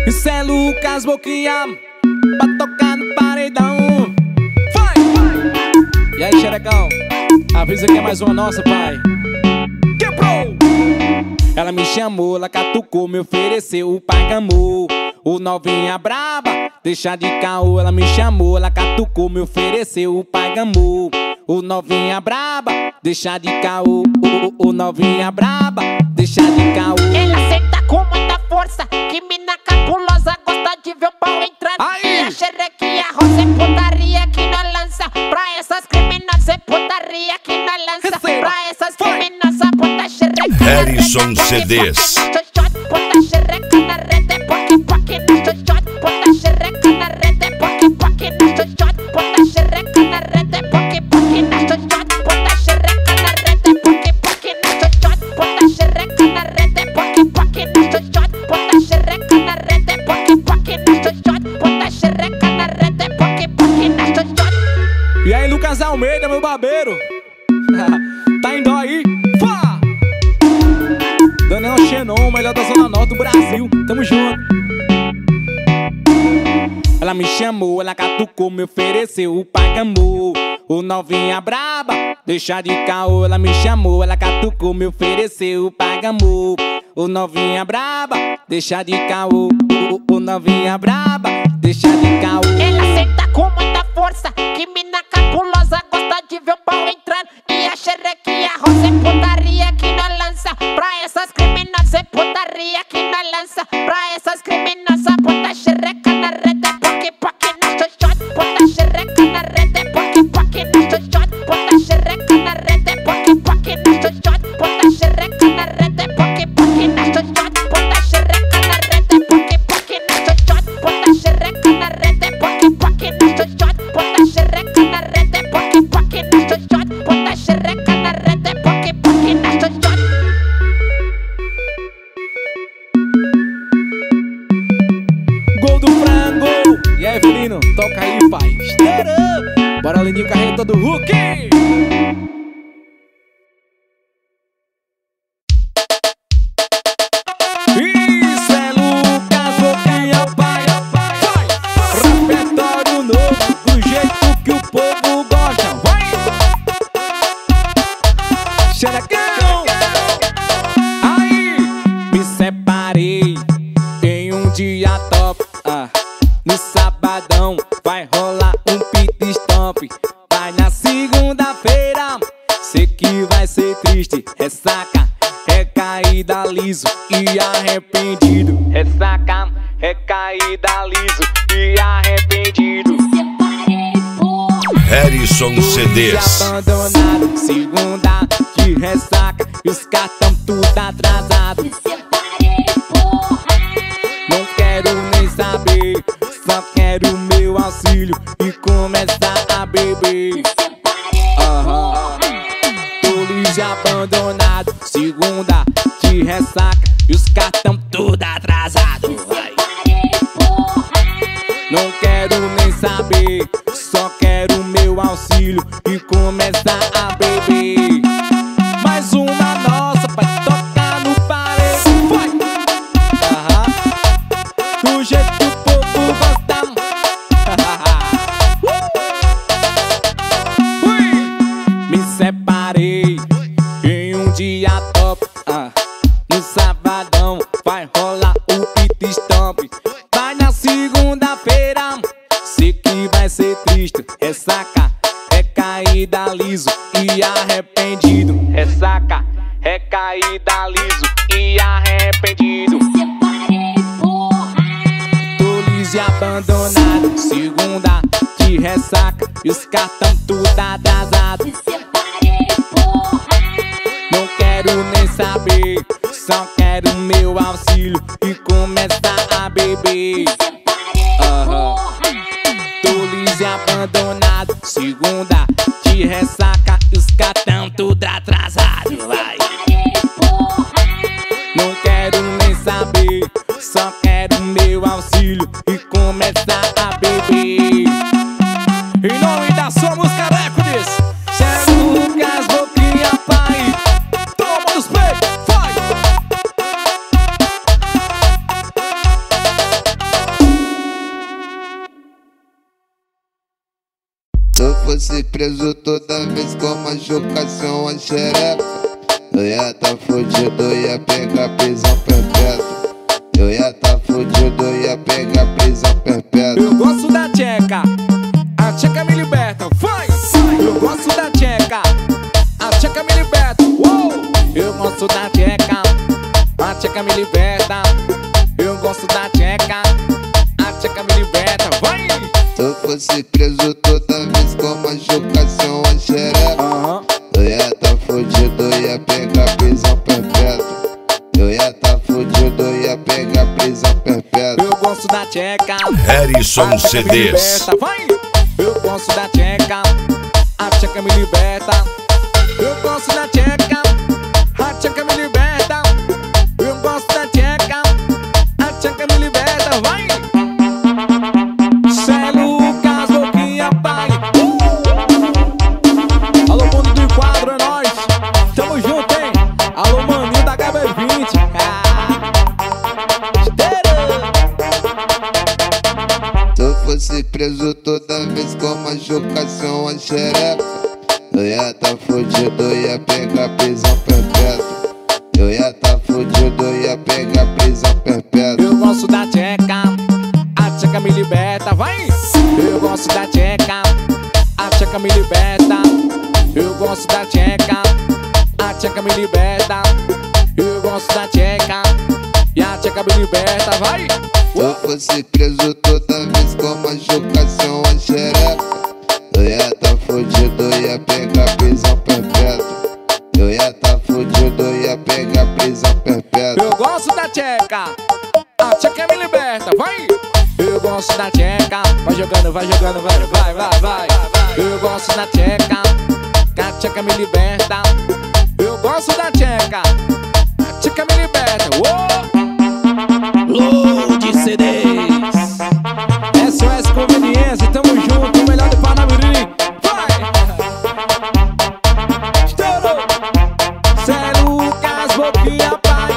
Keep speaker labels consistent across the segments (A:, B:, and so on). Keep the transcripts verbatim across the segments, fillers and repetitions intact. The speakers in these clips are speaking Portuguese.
A: Isso é Lucas Boquinha pra tocar no paredão. Vai! E aí, xerecão, avisa que é mais uma nossa, pai. Quebrou! Ela me chamou, ela catucou, me ofereceu o pagamou. O novinha braba, deixa de caô. Ela me chamou, ela catucou, me ofereceu o pagamou. O novinha braba, deixa de caô. O, o, o novinha braba, deixa de caô.
B: Ela senta com muita força, que mina capulosa gosta de ver o pau entrando.
A: Aí.
B: E a xerequinha rosa é putaria que não lança. Pra essas criminosas é putaria que não lança.
A: Receba.
B: Pra essas criminosas bota xereca.
C: Harrison C Ds.
B: Bota xereca na rede, poque poque na xoxota. Bota xereca na rede, poque poque na xoxota. Bota xereca na rede, poque poque na xoxota. Bota xereca na rede, poque poque na xoxota. Bota xereca na rede, poque poque na xoxota. Bota xereca na rede, poque poque na xoxota. Bota xereca na rede, poque poque na xoxota.
A: E aí, Lucas Almeida, meu barbeiro. Tá em dó aí? Fá! Daniel Xenon, melhor da Zona Norte do Brasil. Tamo junto. Ela me chamou, ela catucou, me ofereceu o pagamou. O novinha braba, deixa de caô. Ela me chamou, ela catucou, me ofereceu o pagamou. O novinha braba, deixa de caô. O, o novinha braba, deixa de caô.
B: Ela senta com muita força, que mina capulosa gosta de ver o pau entrando. E a xerequinha rosa é putaria que não lança. Pra essas criminosas é putaria que não lança. Pra essas criminosas bota xereca na rede, poque poque na xoxota. Bota xereca na rede, poque poque na xoxota. Bota xereca na rede, poque poque na xoxota. Bota xereca na rede, poque poque na xoxota. Bota xereca na rede, poque poque na xoxota. Bota xereca na rede, poque poque na xoxota. Bota xereca na rede, poque poque na xoxota. Bota xereca na rede, poque poque na xoxota.
A: Gol do frango. E aí, Felino, toca aí, pai. Esteira. Bora, Leninho, carreta do Hulk. Isso é Lucas Boquinha, pai. Vai. Repertório novo, do jeito que o povo gosta. Vai. Xerecão. Aí, me separei em um dia top. Ah, no sabadão vai rolar um pit stop. Vai na segunda-feira, sei que vai ser triste. Ressaca, recaída liso e arrependido. Ressaca, recaída liso e arrependido.
C: Harrison C Ds.
A: Abandonado, segunda de ressaca e os cartão tudo atrasado. Não quero nem saber, só quero meu auxílio e começar a beber. Aham. Tô liso e abandonado, segunda de ressaca e os cartão tudo atrasado. Vai. Não quero nem saber, só quero meu auxílio e começar a beber. Mais uma nossa pra tocar no paredão. Vai! Aham. Do jeito que o povo gosta. Ui! Me separei em um dia top. Ah, no sabadão vai rolar o pit stop. Vai na segunda-feira, sei que vai ser triste. Ressaca, recaída liso e arrependido. Ressaca, recaída liso e arrependido. Tô liso e abandonado, segunda de ressaca e os cartão tudo atrasado. Não quero nem saber, só quero meu auxílio e começar a beber. Aham. Tô liso e abandonado, segunda de ressaca e os cartão tudo atrasado. Vai. Não quero nem saber, só quero meu auxílio e começar a beber. Em nome da Somos Carecones, Cê Lucas Boquinha, pai. Toma nos peitos, vai.
D: fosse preso toda vez com machucação a xereca, eu ia tá fudido, eu ia pegar prisão perpétua. Eu ia tá fudido, eu ia pegar prisão perpétua.
A: Eu gosto da tcheca, a tcheca me liberta, vai! Eu gosto da tcheca, a tcheca me liberta, uou! Eu gosto da tcheca, a tcheca me liberta. Eu gosto da tcheca, a tcheca me liberta, vai!
D: Se eu fosse preso toda vez com machucação a xereca,
A: Uhum.
D: eu ia tá fudido, eu ia pegar prisão perpétua. Eu ia tá fudido, eu ia pegar prisão perpétua.
A: Eu gosto da tcheca,
C: Harrison
A: a tcheca me
C: C Ds.
A: liberta, vai! Eu gosto da tcheca, a tcheca me liberta. Eu gosto da tcheca, a tcheca me liberta. Eu gosto da tcheca, a tcheca me liberta, vai! Cê Lucas, Boquinha, pai. Uh! Alô, mundo do quadro, é nóis. Tamo junto, hein? Alô, maninho da H B vinte. Ah.
D: Se eu fosse preso toda vez com machucação a xereca, eu ia tá fudido, eu ia pegar prisão perpétua. Eu ia tá fudido, eu ia pegar prisão perpétua.
A: Eu gosto da tcheca, a tcheca me liberta, vai! Eu gosto da tcheca, a tcheca me liberta. Eu gosto da tcheca, a tcheca me liberta. Eu gosto da tcheca, e a tcheca me liberta, vai!
D: Se eu fosse preso toda vez com machucação a xereca, eu ia tá fudido, eu ia pegar prisão perpétua. Eu ia tá fudido, eu ia pegar prisão perpétua.
A: Eu gosto da tcheca, a tcheca me liberta, vai! Eu gosto da tcheca, vai jogando, vai jogando, vai, vai, vai, vai. Eu gosto da tcheca, que a tcheca me liberta. Eu gosto da tcheca, a tcheca me liberta. Uou! Load C Ds, S O S Conveniência, tamo junto, o melhor do Panamirim. Vai! Estourou! Cê Lucas, Boquinha, pai.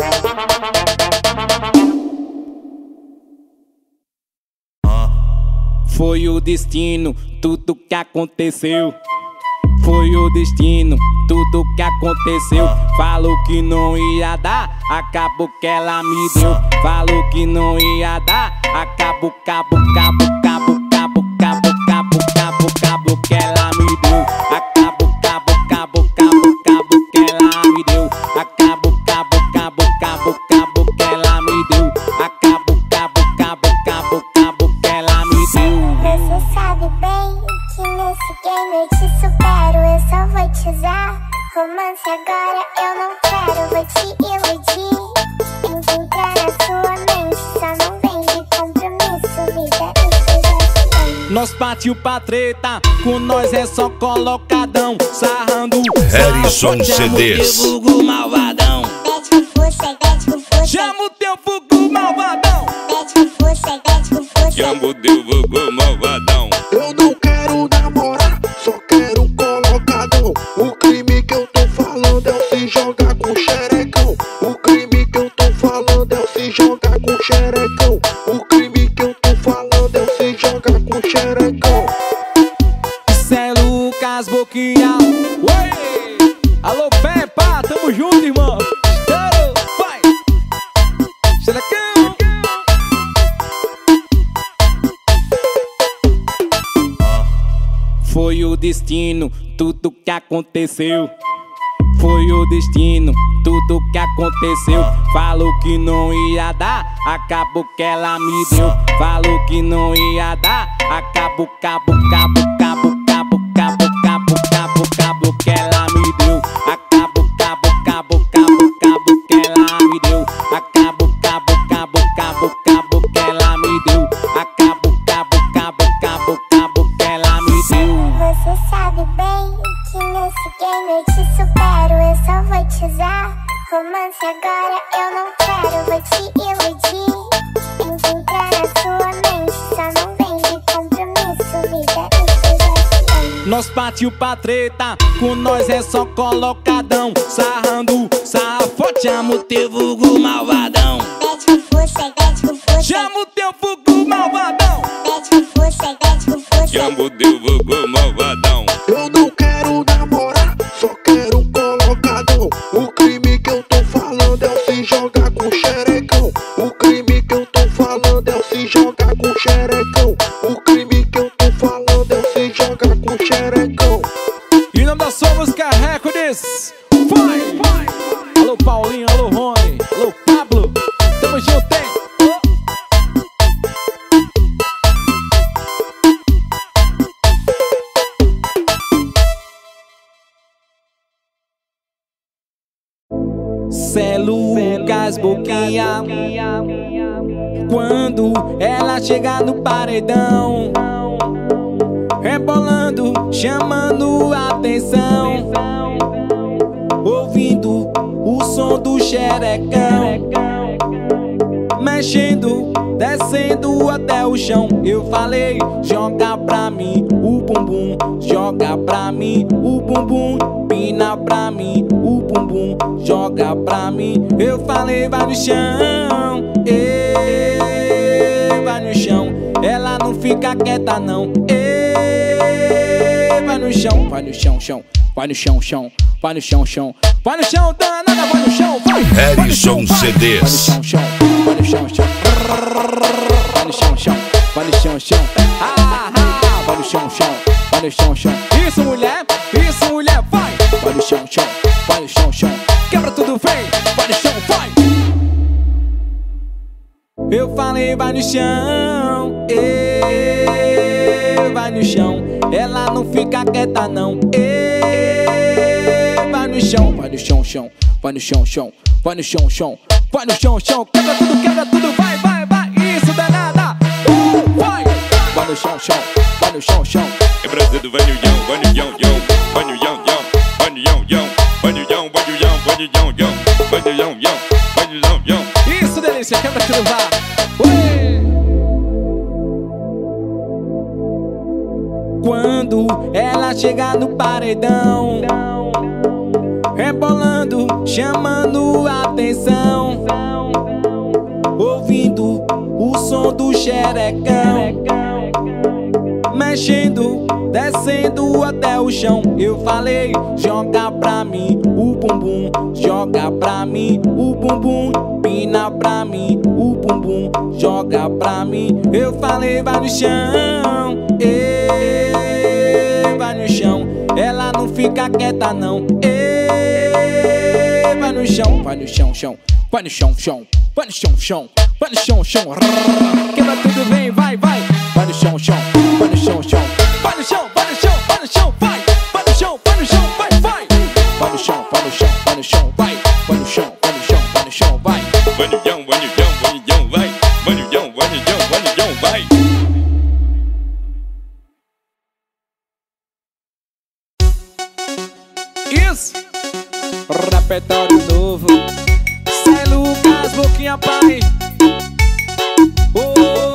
A: Foi o destino, tudo que aconteceu. Foi o destino, tudo que aconteceu. Falou que não ia dar, acabou que ela me deu. Falou que não ia dar, acabou, cabo, cabo, cabo, cabo, cabo, cabo, cabo, cabo que ela me deu. Acabou, cabo, cabo, cabo, cabo que ela me deu. Acabou, cabo, cabo, cabo, cabo que ela me deu. Acabou, cabo, cabo, cabo, cabo que ela me deu.
E: Você sabe bem que nesse game eu te supero. Eu só vou te usar, romance agora eu não quero. Vou te iludir, encontrar na sua mente. Só não vem de compromisso, vida, isso já sei.
A: Nós partiu pra treta, com nós é só colocadão. Sarrando,
C: Harrison C Ds.
A: vulgo malvadão.
E: Bete com força e bete com força.
A: Chama o teu vulgo malvadão.
E: Bete com força e bete com força.
C: Chama o teu vulgo malvadão.
F: Eu não quero namorar, só quero colocadão. O crime que eu tô falando é o se jogar com xerecão. O crime que eu tô falando é o se jogar com xerecão. O crime que eu tô falando é o se jogar com xerecão.
A: Cê Lucas, Boquinha. Oi! Alô, Peppa, tamo junto, irmão. Estouro, vai! Xerecão! Foi o destino, tudo que aconteceu. Foi o destino, tudo que aconteceu. Falou que não ia dar, acabou que ela me deu. Falou que não ia dar, acabou, cabo, cabo, cabo, cabo, cabo, cabo, cabo, cabo que ela me deu. Acabou, cabo, cabo, cabo, cabo que ela me deu. Acabou, cabo, cabo, cabo, cabo que ela me deu. Acabou, cabo, cabo, cabo, cabo que ela me deu.
E: Você sabe bem que nesse game eu te supero. Eu só vou te usar, romance agora eu não quero. Vou te iludir, encontrar na sua mente. Só não vem de compromisso, vida, isso já sei.
A: Nós partiu pra treta, com nós é só colocadão. Sarrando, sarra forte, chama o teu vulgo malvadão.
E: Bete com força e bete com força.
A: Chama o teu vulgo malvadão.
E: Bete com força e bete com força.
C: chamo de vulgo malvadão.
F: Eu não quero namorar, só quero um colocadão. O crime que eu tô falando é o se jogar com xerecão. O crime que eu tô falando é o se jogar com xerecão. O crime que eu tô falando é o se jogar com xerecão.
A: Em nome da sua música Records, vai, vai. Alô Paulinho, alô Rony, alô Pablo, tamo junto, hein? Cê Lucas Boquinha. Quando ela chega no paredão, rebolando, chamando a atenção, ouvindo o som do xerecão, mexendo, descendo até o chão. Eu falei, joga pra mim o bumbum, joga pra mim o bumbum, pina pra mim o bumbum, joga pra mim. Eu falei, vai no chão, ê, vai no chão. Ela não fica quieta não, ê, vai no chão, vai no chão, chão. Vai no chão, chão, vai no chão, chão. Vai no chão, danada, vai no chão, vai.
C: Harrison C Ds.
A: Vai no chão, chão, vai no chão, chão. Vai no chão, chão, vai no chão, chão. Ah, ah, vai no chão, chão, vai no chão, chão. Isso, mulher, isso, mulher, vai. Vai no chão, chão, vai no chão, chão. Quebra tudo, vem, vai no chão, vai. Eu falei, vai no chão, ê, vai no chão. Ela não fica quieta não, ê, vai no chão, vai no chão, chão. Vai no chão, chão, vai no chão, chão. Vai no chão, chão, quebra tudo, quebra tudo, vai, vai, vai. Isso, danada, uh, vai. Vai no chão, chão, vai no chão, chão.
C: Quebra tudo, vai no yão, vai no yão, yão. Vai no yão, yão, vai no yão, yão. Vai no yão, vai no yão, vai no yão, yão. Vai no yão, yão, vai no yão, yão.
A: Isso, delícia, quebra tudo, vai. Ué. Quando ela chega no paredão, rebolando, chamando a atenção, ouvindo o som do xerecão, mexendo, descendo até o chão. Eu falei, joga pra mim o bumbum, joga pra mim o bumbum, pina pra mim o bumbum, joga pra mim. Eu falei, vai no chão, ê, vai no chão. Ela não fica quieta não, ê, vai no chão, vai no chão, chão. Vai no chão, chão, vai no chão, chão. Vai no chão, chão, quebra tudo, vem, vai, vai. Vai no chão, chão, vai no chão, chão. Vai no chão, vai no chão, vai no chão, vai. Vai no chão, vai no chão, vai, vai. Vai no chão, vai no chão, vai no chão, vai. Vai no chão, vai no chão, vai no chão, vai.
C: Vai no yão, vai no yão, vai no yão, vai. Vai no yão, vai no yão, vai no yão, vai.
A: Isso, repertório novo. Cê Lucas Boquinha, pai. Oh.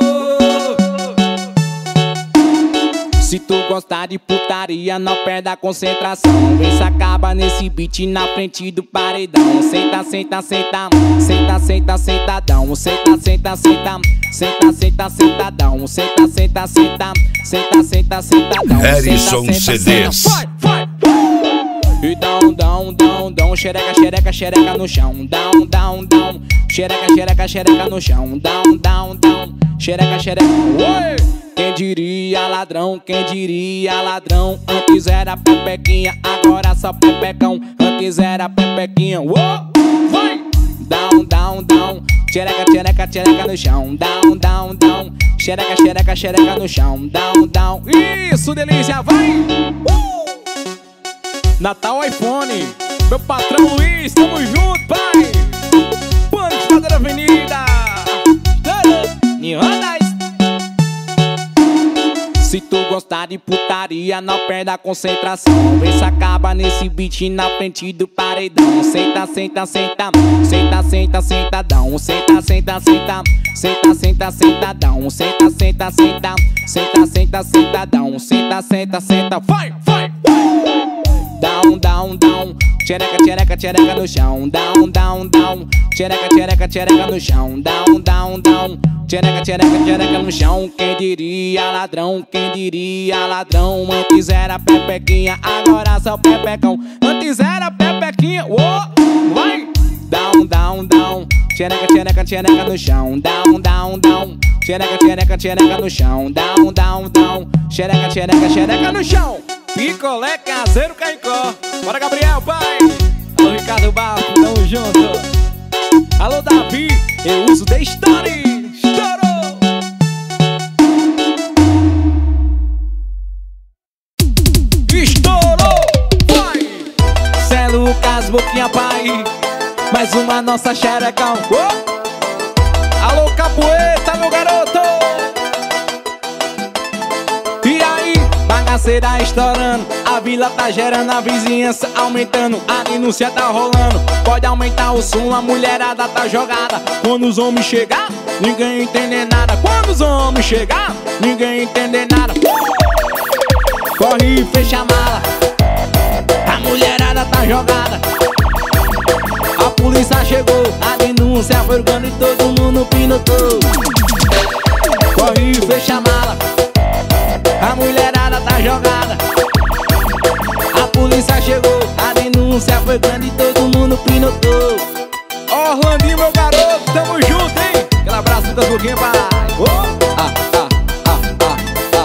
A: Se tu gostar de putaria, não perde a concentração. Vem se acaba nesse beat na frente do paredão. Senta, senta, senta, senta, senta, sentadão. Senta, senta, senta, senta, senta, sentadão. Senta, senta, senta, senta, senta, sentadão.
C: Harrison C Ds.
A: Vai, vai. E dão, dão, dão, dão, xereca, xereca, xereca no chão. Dão, dão, dão, xereca, xereca, xereca no chão. Dão, dão, dão, xereca, xereca. Oi! Quem diria ladrão, quem diria ladrão. Antes era pepequinha, agora só pepecão. Antes era pepequinha, uou, vai! Dão, dão, dão, xereca, xereca, xereca no chão. Dão, dão, dão, xereca, xereca, xereca no chão. Dão, dão, isso, delícia, vai! Uh! Natal iPhone, meu patrão Luiz, tamo junto, pai. Pânico da Avenida Nihonais. Se tu gostar de putaria, não perde a concentração. Vem se acaba nesse beat na frente do paredão. Senta, senta, senta, senta, senta, sentadão. Senta, senta, senta, senta, senta, sentadão. Senta, senta, senta, senta, senta, sentadão. Senta, senta, senta, vai, vai. Down, down, down, xereca, xereca, xereca no chão. Down, down, down, xereca, xereca, xereca no chão. Down, down, down, Tchereca, tchereca, tchereca no chão. Quem diria ladrão, quem diria ladrão. Antes era pepequinha, agora só pepecão. Antes era pepequinha, oh, vai. Down, down, down. Tchereca, tchereca, tchereca no chão. Down, down, down. Tchereca, tchereca, tchereca no chão. Down, down, down. Tchereca, tchereca, tchereca no chão. Picolé caseiro Caicó. Bora, Gabriel, pai. Alô, Ricardo Barro, tamo junto. Alô, Davi, eu uso The Story. Estourou. Estourou, vai. Cê é Lucas, Boquinha, pai. Mais uma nossa xerecão. Oh. Alô, Capoeira, meu garoto. E aí, bagaceira estourando. A vila tá gerando, a vizinhança aumentando. A denúncia tá rolando. Pode aumentar o som, a mulherada tá jogada. Quando os homens chegar, ninguém entender nada. Quando os homens chegar, ninguém entender nada. Corre e fecha a mala. A mulherada tá jogada. A polícia chegou, a denúncia foi jogando e todo mundo pinotou. Corre e fecha a mala. A mulherada tá jogada. A polícia chegou, a denúncia foi grande e todo mundo pinotou. Orlandinho, meu garoto, tamo junto, hein? Aquele abraço das boquinhas, pai. Oh. Ah, ah, ah, ah,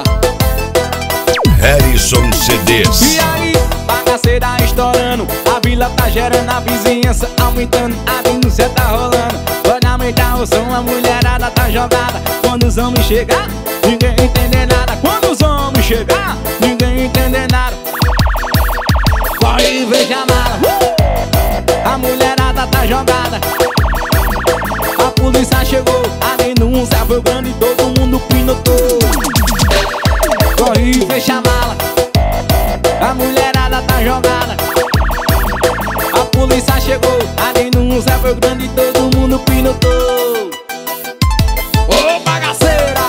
A: ah.
G: Harrison C Ds.
A: E aí, bagaceira estourando. A vila tá gerando, a vizinhança aumentando. A denúncia tá rolando. Pode aumentar o som, a mulherada tá jogada. Quando os homens chegar, ninguém entender nada. Quando os homens chegar, ninguém entender nada. Corre e veja a mala. A mulherada tá jogada. A polícia chegou, a denúncia foi grande e todo mundo pinotou. Corre e fecha a mala. A mulherada tá jogada. A polícia chegou, a denúncia foi grande e todo mundo pinotou. Ô, bagaceira!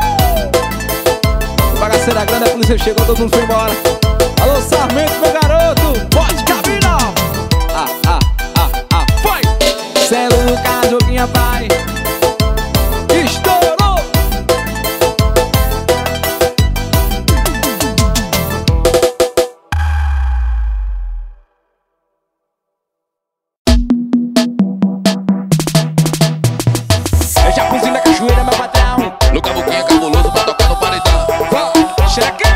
A: Uh! Bagaceira grande, a polícia chegou, todo mundo foi embora. Alô, Sarmento, meu garoto, pode cabina! Ah, ah, ah, ah, foi! Cê é Lucas, Joguinha, pai. Estourou! Eu já pus na cachoeira, meu patrão.
C: Lucas Boquinha cabuloso pra tocar no paredão.
A: Chequei!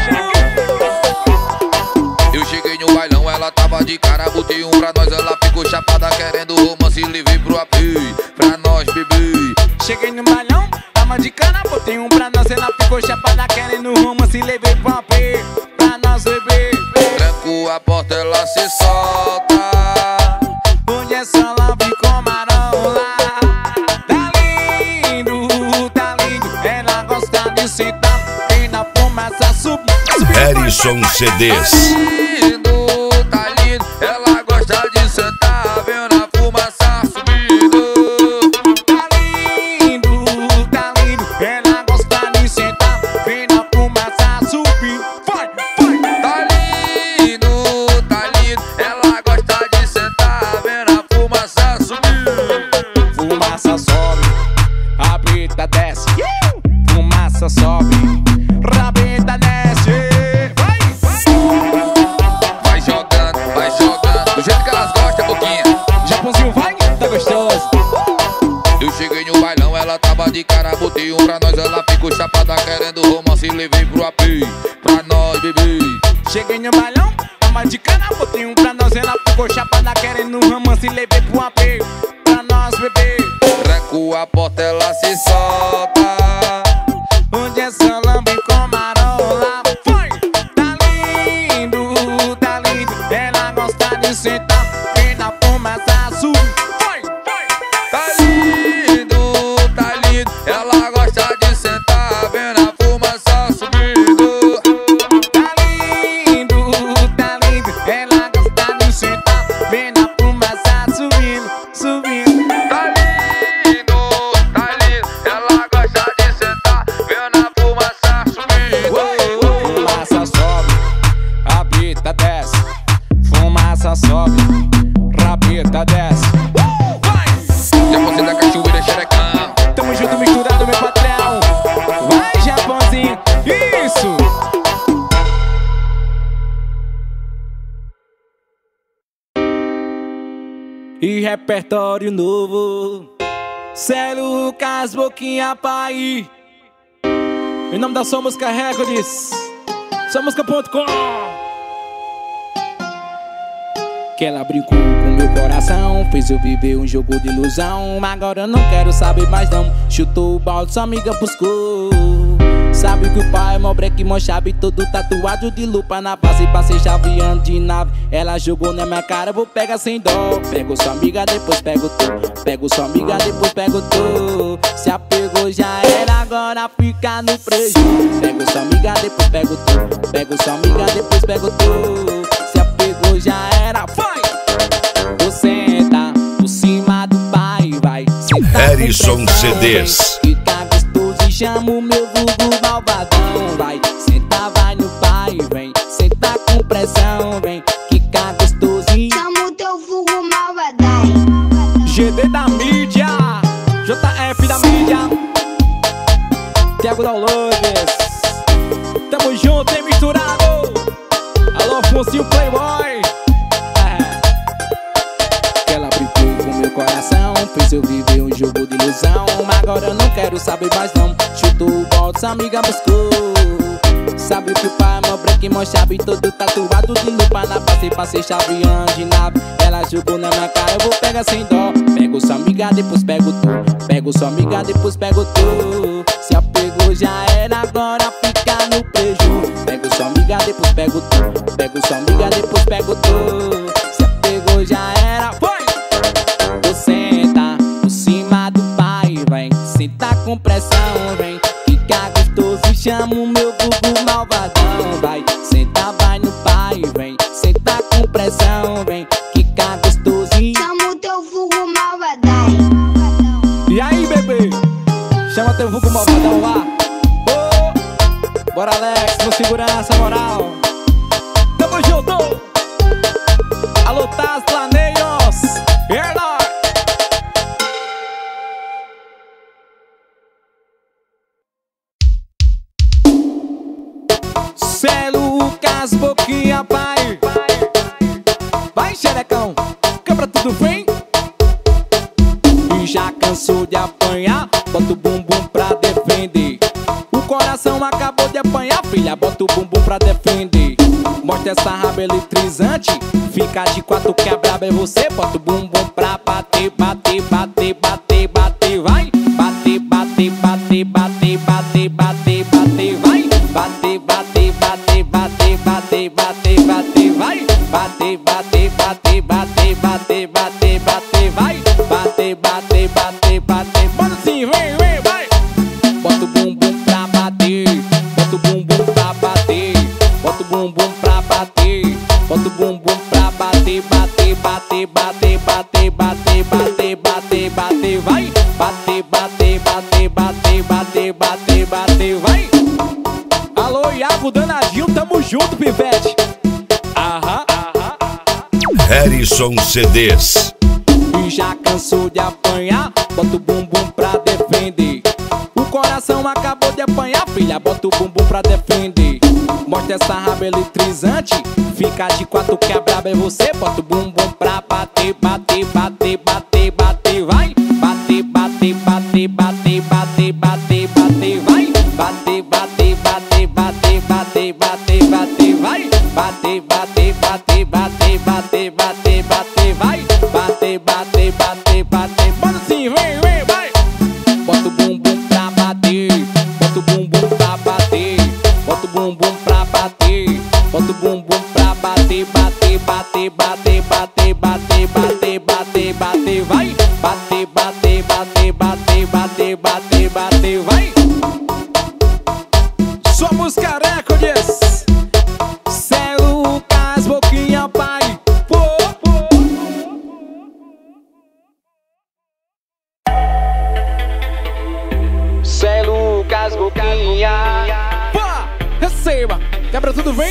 C: Eu cheguei no bailão, ela tava de cara, botei um pra nós, ela ficou chapada querendo romance, levei pro A P, pra nós bebê.
A: Cheguei no bailão, tava de cana, botei um pra nós, ela ficou chapada querendo romance, levei pro A P, pra nós beber.
C: Tranco a porta, ela se solta.
A: Hoje é só love com marola. Tá lindo, tá lindo, ela gosta de sentar e na fumaça subir.
G: Harrison C Ds.
C: Lindo, tá lindo, ela gosta de sentar, vendo a fumaça subindo.
A: Tá lindo, tá lindo, ela gosta de sentar e na fumaça subir. Vai, vai!
C: Tá lindo, tá lindo, ela gosta de sentar, vendo a fumaça subir.
A: Fumaça sobe, rabeta desce. Fumaça sobe, rabeta desce. Vai, vai!
C: Vai jogando, vai jogando, do jeito que elas gostam, Boquinha.
A: Japãozinho vai, tá gostoso.
C: Eu cheguei no bailão, ela tava de cara, botei um pra nós, ela ficou chapada querendo romance, levei pro A P, pra nós bebê.
A: Cheguei no bailão, tava de cana, botei um pra nós, ela ficou chapada querendo romance, levei pro A P, pra nós beber.
C: Tranco a porta, ela se solta.
A: Onde é só lambe com marola. Foi! Tá lindo, tá lindo, ela gosta de sentar e na fumaça subir. Foi! Foi!
C: Tá lindo, tá lindo, ela gosta de sentar, vendo a fumaça subindo.
A: Tá lindo, tá lindo, ela gosta de sentar vendo a fumaça subindo, subindo.
C: Tá lindo, tá lindo, ela gosta de sentar, vendo a fumaça subindo.
A: Fumaça sobe, rabeta desce. Fumaça sobe, rabeta desce. Vai!
C: Já você da cachoeira xerecão.
A: Tamo junto misturado, meu patrão. e repertório novo. Cê Lucas, boquinha pai. Em nome da Sua Música Records, sua música ponto com. Que ela brincou com meu coração, fez eu viver um jogo de ilusão. Agora eu não quero saber mais não. Chutou o balde, sua amiga buscou. Sabe que o pai é mó breque, mó chave, todo tatuado de lupa na face, passei chaveando de nave. Ela jogou na minha cara, vou pegar sem dó. Pego sua amiga, depois pego tu. Pego sua amiga, depois pego tu. Se apegou já era, agora fica no prejuízo. Pego sua amiga, depois pego tu. Pego sua amiga, depois pego tu. Se apegou já era, vai! Tu senta por cima do pai, vai.
G: Harrison C Ds.
A: Fica gostoso e chama o meu vulgo malvadão, vai. Senta, vai no pai, vem. Senta com pressão, vem. Fica gostosinho.
E: Chama o teu vulgo malvadão.
A: G D da mídia, J F da mídia, Thiago Downloads. Tamo junto, hein, misturado. Alô, Afonsinho Playboy. É. Ela brincou com meu coração, fez eu viver um jogo de ilusão. Agora eu não quero saber mais não. Chutou o balde, sua amiga buscou. Sabe que o pai é mó breque, mó chave, todo tatuado de lupa na face, passei chaveando de nave. Ela jogou na minha cara, eu vou pegar sem dó. Pego sua amiga, depois pego tu. Pego sua amiga, depois pego tu. Se apegou já era, agora fica no prejuízo. Pego sua amiga, depois pego tu. Pego sua amiga, depois pego tu. Se apegou já era, foi! Tu senta por cima do pai, vem. Senta com pressão, vem. Fica gostoso e chama o meu vulgo malvadão, vai. Senta, vai no pai, vem. Senta com pressão, vem. Fica gostosinho.
E: Chama o teu vulgo malvadão.
A: E aí, bebê? Chama teu vulgo malvadão lá. Oh, bora, Alex, no segurança moral. Tamo junto. Alô, Taz Planeiros. É nóis. Cê Lucas, boquinha pai. Vai, xerecão, quebra tudo, vem. E já cansou de apanhar, bota o bumbum pra defender. O coração acabou de apanhar, filha, bota o bumbum pra defender. Mostra essa raba eletrizante, fica de quatro que a braba é você. Bota o bumbum pra bater, bater, bater, bater, bater, vai. Bater, bater, bater, bater, bater, bater, bater, vai. Bater, bater, bater, bater, bater, bater, bater, vai. Bater, bater, bater, bater, bater, bater, bater, vai. Bater, bater, bater, bater, bota assim, vem, vem, vai. Bota o bumbum pra bater, bota o bumbum pra bater, bota o bumbum pra bater, bota o bumbum pra bater, bater, bater, bater, bater, bater, bater, bater, bater, vai. Bater, bater, bater, bater, bater, bater, bater, vai. Alô, Iago Danadinho, tamo junto, pivete. Aham, aham.
G: Harrison C Ds.
A: E já cansou de apanhar, bota o bumbum pra defender. O coração acabou de apanhar, filha, bota o bumbum pra defender. Mostra essa raba eletrizante, fica de quatro que a braba é você. Bota o bumbum pra bater, bater, bater, bater, bater, vai. Bater, bater, bater, bater, bater, bater, bater, vai. Bater, bater, bater, bater, bater, bater, bater, vai. Bater, bater, bater, bater, bater, bater, bater, vai. Bater, bater, bater, bater, bota assim, vem, vem, vai. Bota o bumbum pra bater, bota o bumbum pra bater, bota o bumbum pra bater, bota o bumbum pra bater, bater, bater, bater, bater, bater, bater, bater, bater, vai. Bater, bater, bater, bater, bater, bater, bater, vai. Sua Música Records. Cê Lucas, boquinha pai. Pô, pô. Cê Lucas, boquinha. Pá, receba. Quebra tudo, vem.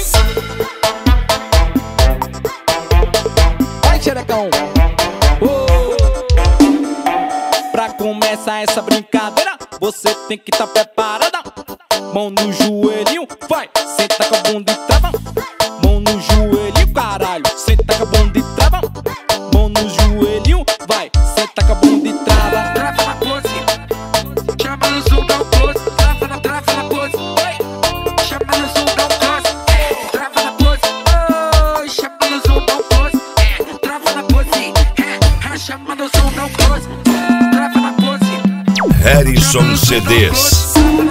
A: Vai, xerecão. Oh. Pra começar essa brincadeira, você tem que estar preparada. Mão no joelhinho, vai, senta com a bunda e trava. Mão no joelhinho, caralho, senta com a bunda e trava. Mão no joelhinho,
G: C Ds.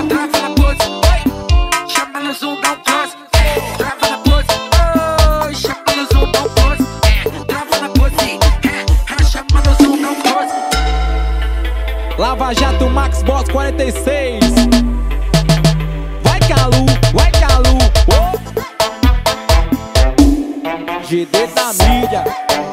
A: Lava Jato Max Boss quarenta e seis. Vai Calu, vai Calu, oh. G D da mídia.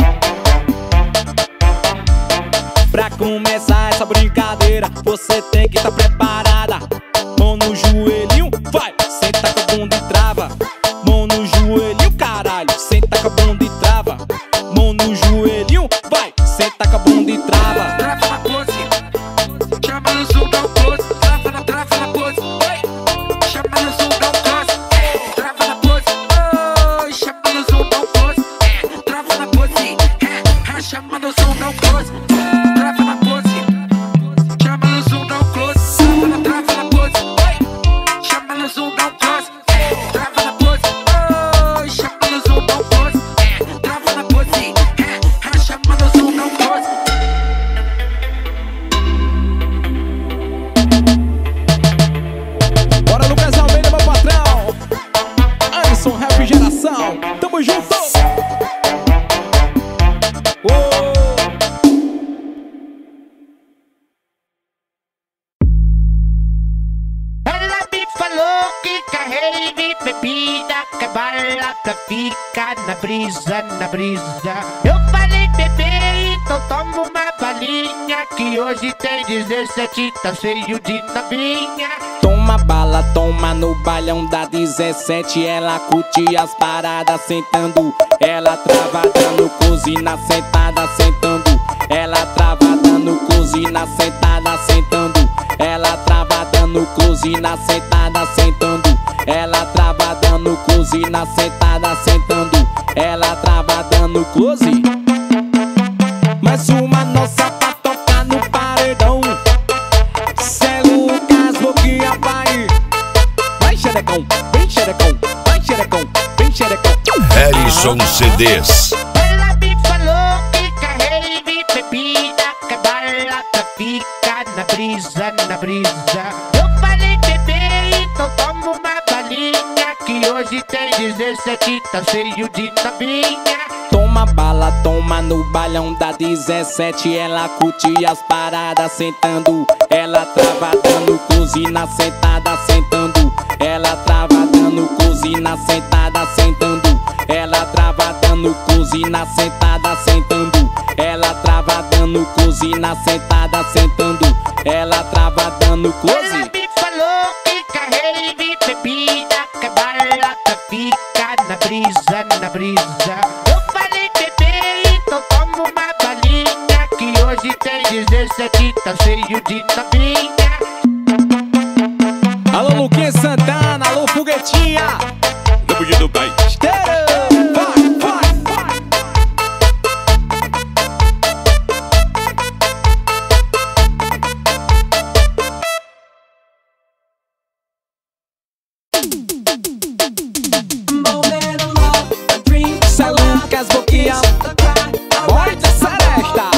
A: Pra começar essa brincadeira, você tem que estar preparada. Mão no joelhinho, vai, senta com a bunda e trava. Mão no joelhinho, caralho, senta com a bunda e trava. Mão no joelhinho, vai, senta com a bunda e trava.
F: Trava na pose, chama no zoom, dá um close. Trava na, trava na pose, oi. Chama no zoom, dá um close. Trava na pose, oi. Chama no zoom, dá um close. Trava na pose, chama no zoom, dá um close. Trava na pose, chama no zoom, dá um close. Trava na, trava na pose, oi. Chama no zoom, dá um close. Trava na pose, oi. Chama no zoom, dá um close. Trava na pose, chama no zoom, dá um close.
A: Bora Lucas Almeida, meu patrão. Alisson, Rap Geração. Tamo junto. Oh.
B: Ela me falou que carrei de bebida, que balada fica na brisa, na brisa. Eu falei, bebê, então toma uma balinha, que hoje tem dezessete, tá cheio de novinha.
A: Toma bala, toma no balhão da dezessete. Ela curte as paradas sentando. Ela travada no cozinha sentada sentando. Ela travada no cozinha sentada sentando. Ela travada no cozinha sentada sentando. Ela travada no cozinha sentada sentando. Ela travada no close. Mais uma nossa pra tocar no paredão. Cê Lucas, boquinha vai. Vai xerecão, vem xerecão, vai xerecão, vem xerecão.
G: Harrison C Ds.
B: Ela me falou que carrei de bebida, que balada fica na brisa, na brisa. Eu falei, bebê, então toma uma balinha, que hoje tem dezessete, tá cheio de novinha.
A: Toma bala, toma no balhão da dezessete. Ela curte as paradas sentando. Ela travada no cozinha sentada sentando. Ela travada no cozinha sentada sentando. Ela travada no cozinha sentada sentando. Ela travada no cozinha sentada sentando. Ela travada no close.
B: Ela me falou que carrei de bebida, que balada fica na brisa, na brisa. Eu falei, bebê, então toma uma balinha, que hoje tem dezessete, tá cheio de novinha.
A: Alô Luquinha Santana, alô Foguetinha.
C: Tamo junto, pai.
A: Esteira, vai, vai, vai. Cê Lucas, boquinha. Bora de seresta.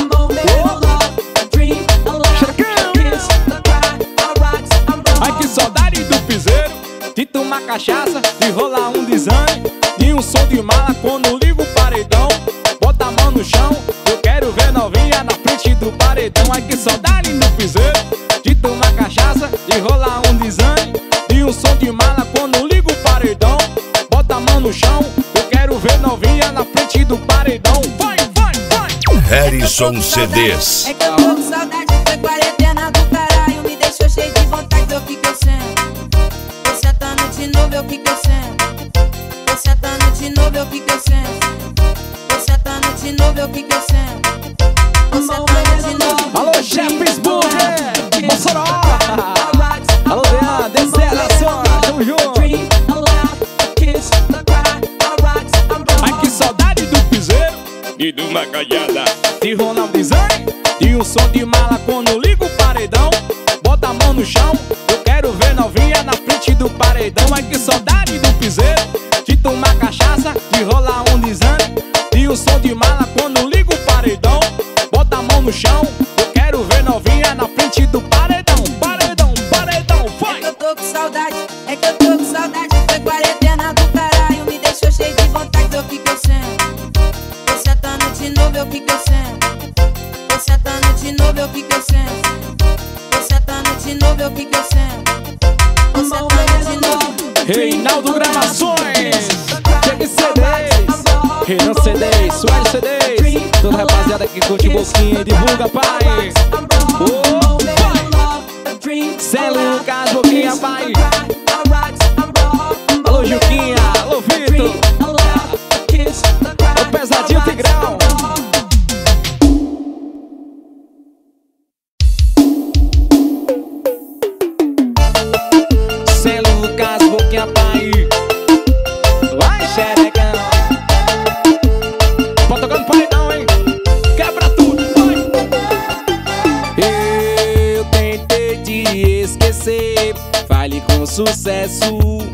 A: Ai que saudade do piseiro, de tomar cachaça, de rolar um design, de um som de mala quando ligo o paredão. Bota a mão no chão, eu quero ver novinha na frente do paredão. Ai que saudade do piseiro, de tomar cachaça, de rolar um design, de um som de mala quando ligo o paredão. Bota a mão no chão, eu quero ver novinha na frente do paredão. Vai, vai, vai.
G: Harrison C Ds.
H: É que eu tô com saudade, foi quarentena do caralho. Me deixou cheio de vontade, eu fiquei sendo. Tô sentando de novo, eu fiquei sendo. Tô sentando de novo, eu fiquei sendo. Tô sentando de novo, eu fiquei sendo. Tô sentando de novo.
A: Alô, Chefes Burger, Mossoró. Alô, Dean, Deserração, tamo junto. Ai que saudade do piseiro,
C: E de uma caiada.
A: de rolar um design, de um som de mala quando ligo o paredão. Bota a mão no chão, eu quero ver novinha na frente do paredão. Ai que saudade do piseiro, de tomar cachaça, de rolar um design, de um som de mala quando ligo o paredão. Bota a mão no chão, eu quero ver novinha na frente do paredão. Paredão,
H: saudade, é que eu tô com saudade. Foi quarentena do caralho, me deixou cheio de vontade. Vê o que que eu sento. Tô sentando de novo, vê o que que eu sento. Tô sentando de novo, vê o que que eu sento. Tô sentando de novo, vê o que que eu sento. Tô sentando de novo.
A: Reinaldo Gravações, Chega C Ds, Renan C Ds, Sueli C Ds. Toda rapaziada que curte boquinha, divulga, pai. Oh, pai. Zé Lucas, boquinha, pai. Alô, Juquinha, alô, Vitor. O Pesadinho Tigrão. Zé Lucas, boquinha, pai. Vai, xerecão. Pode tocar no paredão, hein? Quebra tudo, vai. Eu tentei te esquecer, fale com sucesso.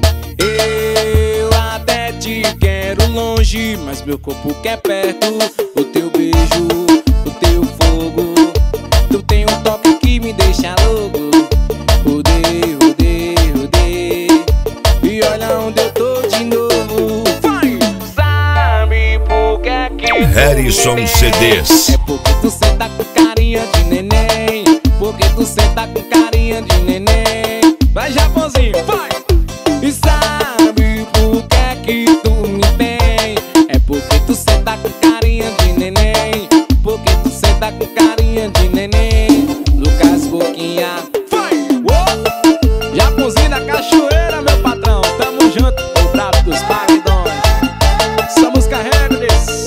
A: Eu até te quero longe, mas meu corpo quer perto. O teu beijo, o teu fogo. Tu tem um toque que me deixa louco. Rodei, rodei, rodei. E olha onde eu tô de novo. Vai! Sabe por que é que
G: Harrison C Ds.
A: é porque tu senta com carinha de neném. Porque tu senta com carinha de neném. Vai, Japonzinho, vai! E sabe por que é que tu me tem? É porque tu senta com carinha de neném. Porque tu senta com carinha de neném. Lucas Boquinha, vai! Uou! Japonzinho da Cachoeira, meu patrão. Tamo junto, o brabo dos paredões. Essa música Hermes.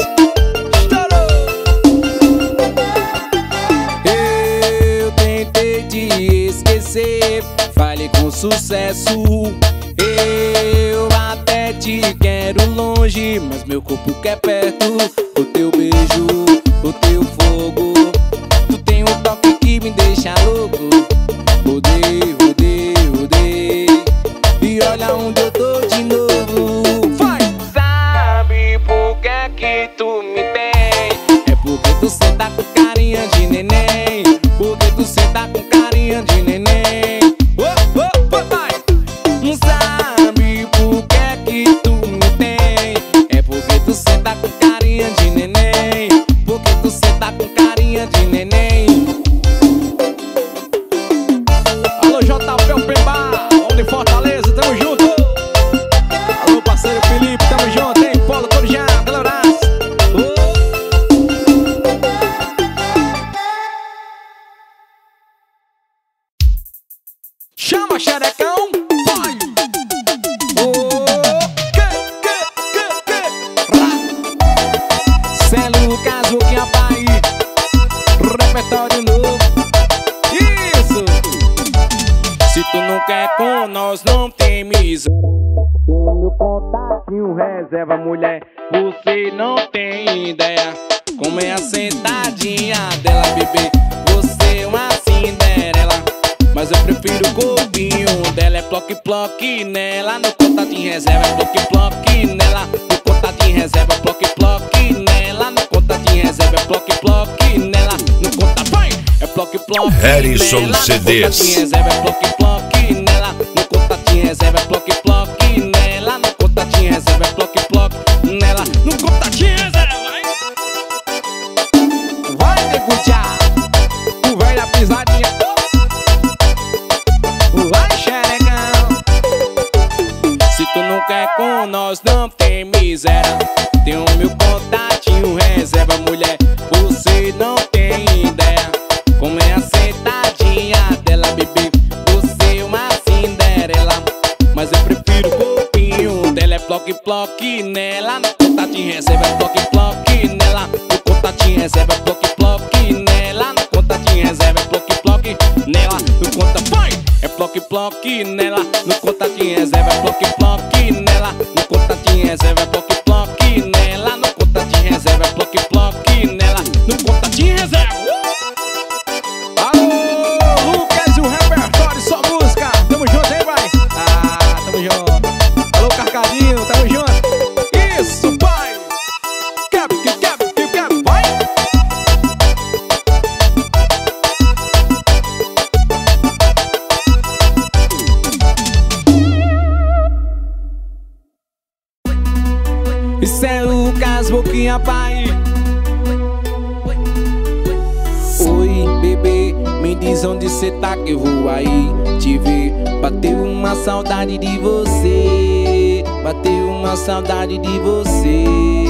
A: Eu tentei te esquecer, fale com sucesso. Eu até te quero longe, mas meu corpo quer perto. O teu beijo, o teu fogo. Tu tem um toque que me deixa louco. Rodei, rodei, rodei. E olha onde eu tô de novo. Vai! Sabe por que é que tu me tem? É porque tu senta com carinha de neném. Porque tu senta com carinha de neném. Oh, oh, oh, vai! Sabe por que é que tu me tem? É porque tu senta com carinha de neném. Porque tu senta com carinha de neném. Alô, J P Open Bar, onde Fortaleza, tamo junto. Alô, parceiro Felipe, tamo junto, hein? Polo Corujá, Galoraço. Oh. Chama, xerecão, vai! Oh, que, que, que, que, rá. Zé Lucas, o que a pai. Repertório novo. Isso! Se tu não quer com nós, não tem miséria. Tem o meu contatinho, reserva, mulher. Você não tem ideia como é a sentadinha dela, bebê. Você é uma Cinderela, mas eu prefiro o corpinho dela. É ploque, ploque nela. No contatinho reserva, é ploque, ploque nela. No contatinho reserva, ploque, ploque nela. No contatinho reserva, é ploque, ploque nela. No conta, vai! É ploque, ploque
G: Harrison
A: nela.
G: C Ds.
A: No contatinho reserva, é ploque, ploque nela. No contatinho reserva, é ploque, ploque nela. No contatinho reserva, é ploque, ploque nela. No contatinho reserva, vai! Vai, negociar! O velho da pisadinha. Vai, xerecão. Se tu não quer com nós, não tem miséria. Tem o meu contatinho, reserva, mulher. Você não tem ideia como é a sentadinha dela, bebê. Você é uma Cinderela, mas eu prefiro o corpinho dela. É ploque, ploque nela. No contatinho reserva, é ploque, ploque nela. No contatinho reserva, é ploque, ploque nela. No contatinho reserva, é ploque, ploque nela. No conta, vai! É ploque, ploque nela. No contatinho reserva, é ploque, ploque nela. No contatinho reserva, é ploque, ploque nela. No contatinho reserva, é ploque, ploque nela. No contatinho reserva. Alô, Lucas, o repertório, só música. Tamo junto, hein, vai? Ah, tamo junto. Alô, Carcadinho, tamo junto. Isso, pai. Quebra, quebra, quebra, vai. dia, pai. Oi, bebê, me diz onde cê tá que eu vou aí te ver. Bateu uma saudade de você, bateu uma saudade de você.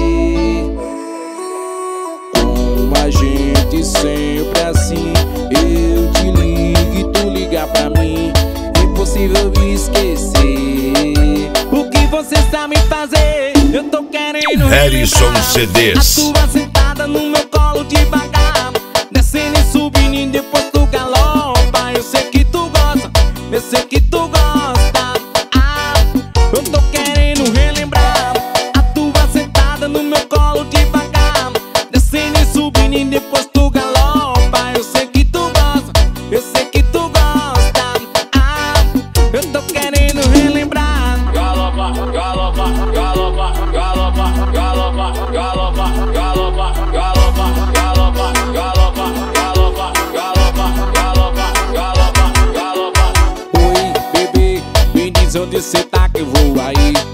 A: Com a gente sempre assim, eu te ligo e tu liga pra mim. Impossível me esquecer. O que você sabe fazer? Eu tô querendo
G: Harrison C Ds.
A: A tua sentada no meu colo devagar, descendo e subindo e depois tu galopa. Eu sei que tu gosta, eu sei que tu gosta. Ah, eu tô querendo relembrar a tua sentada no meu colo devagar, descendo e subindo e depois tu galopa. Eu sei que tu gosta, eu sei que tu gosta. Ah, eu tô querendo relembrar.
C: Galopa, galopa, galopa, galopa, galopa, galopa, galopa, galopa, galopa, galopa, galopa, galopa, galopa, galopa, galopa.
A: Oi, bebê, me diz onde cê tá que eu vou aí